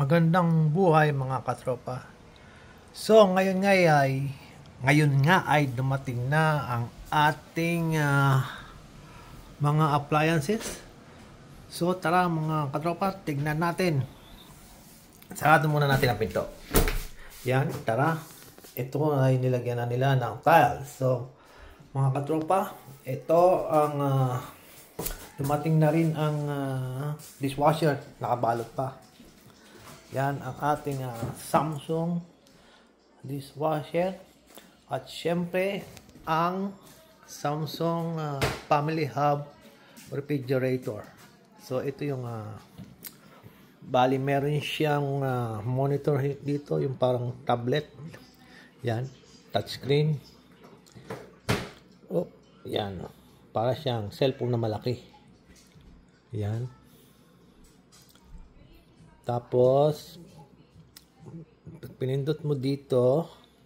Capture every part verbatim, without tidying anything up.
Magandang buhay mga katropa. So ngayon nga ay ngayon nga ay dumating na ang ating uh, mga appliances. So tara mga katropa, tignan natin. Sarado muna natin ang pinto. Yan, tara. Ito ay nilagyan na nila ng tiles. So mga katropa, ito ang uh, dumating na rin ang uh, dishwasher, nakabalot pa. Yan ang ating uh, Samsung dishwasher at syempre ang Samsung uh, Family Hub refrigerator. So ito yung uh, bali meron siyang uh, monitor dito, yung parang tablet. Yan, touchscreen. Oh, yan. Para siyang cellphone na malaki. Yan. Tapos, pinindot mo dito,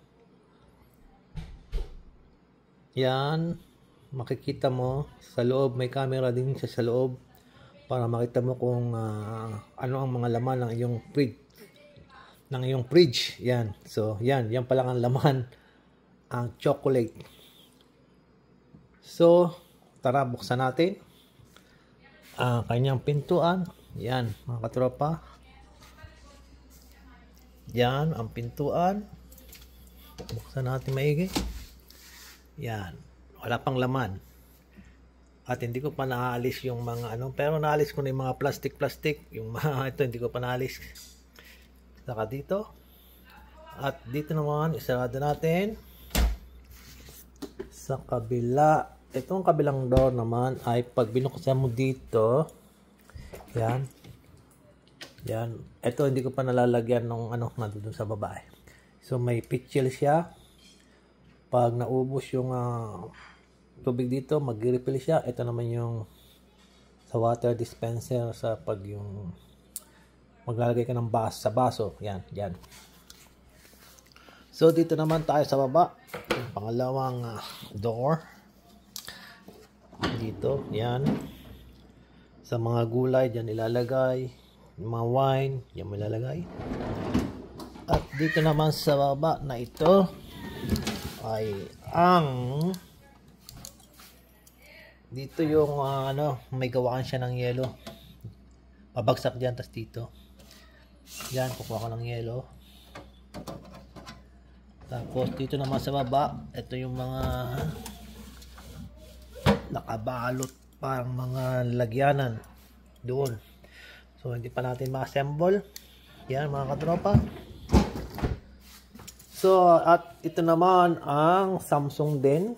yan, makikita mo, sa loob, may camera din siya sa loob, para makita mo kung uh, ano ang mga laman ng iyong fridge, ng iyong fridge, yan. So, yan, yan pa lang ang laman, ang chocolate. So, tara, buksan natin ang uh, kanyang pintuan, yan, mga katropa. Yan ang pintuan. Buksan natin maigi. Yan. Wala pang laman. At hindi ko pa naalis yung mga ano. Pero naalis ko na yung mga plastic-plastic. Yung mga ito hindi ko pa naalis. Saka dito. At dito naman, isarado natin. Sa kabila. Itong kabilang door naman ay pag binuksan mo dito. Yan. Yan. Ito hindi ko pa nalalagyan ng ano nandun sa baba. So may pitchel siya. Pag naubos yung uh, tubig dito, mag-refill siya. Ito naman yung sa water dispenser sa pag yung maglalagay ka ng bas sa baso. Yan, yan. So dito naman tayo sa baba. Yung pangalawang uh, door. Dito, yan. Sa mga gulay diyan ilalagay. Yung mga wine, yan mo ilalagay. At dito naman sa baba na ito ay ang dito yung uh, ano, may gawaan siya ng yelo. Pabagsak diyan, tas dito. Yan, kukuha ko ng yelo. Tapos dito naman sa baba, ito yung mga nakabalot parang mga lagyanan doon. So, hindi pa natin ma-assemble. Yan, mga katropa. So, at ito naman ang Samsung din.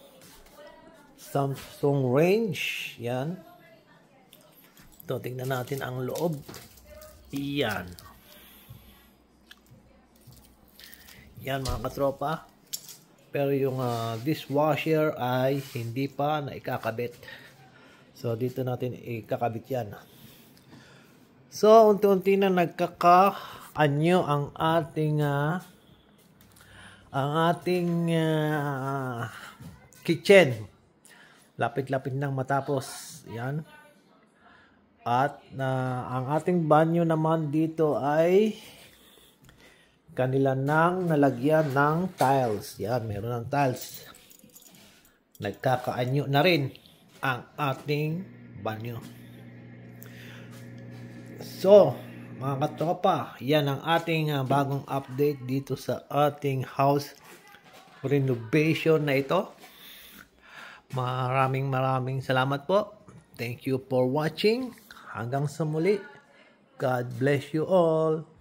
Samsung range. Yan. Ito, tingnan natin ang loob. Yan. Yan, mga katropa. Pero yung uh, dishwasher ay hindi pa na ikakabit. So, dito natin ikakabit yan. So, unti-unti na nagkaka-anyo ang ating uh, ang ating uh, kitchen. Lapit-lapit nang matapos. Yan. At uh, ang ating banyo naman dito ay kanila nang nalagyan ng tiles. Yan, meron ng tiles. Nagkaka-anyo na rin ang ating banyo. So, mga katropa, yan ang ating uh, bagong update dito sa ating house renovation na ito. Maraming maraming salamat po. Thank you for watching. Hanggang sa muli. God bless you all.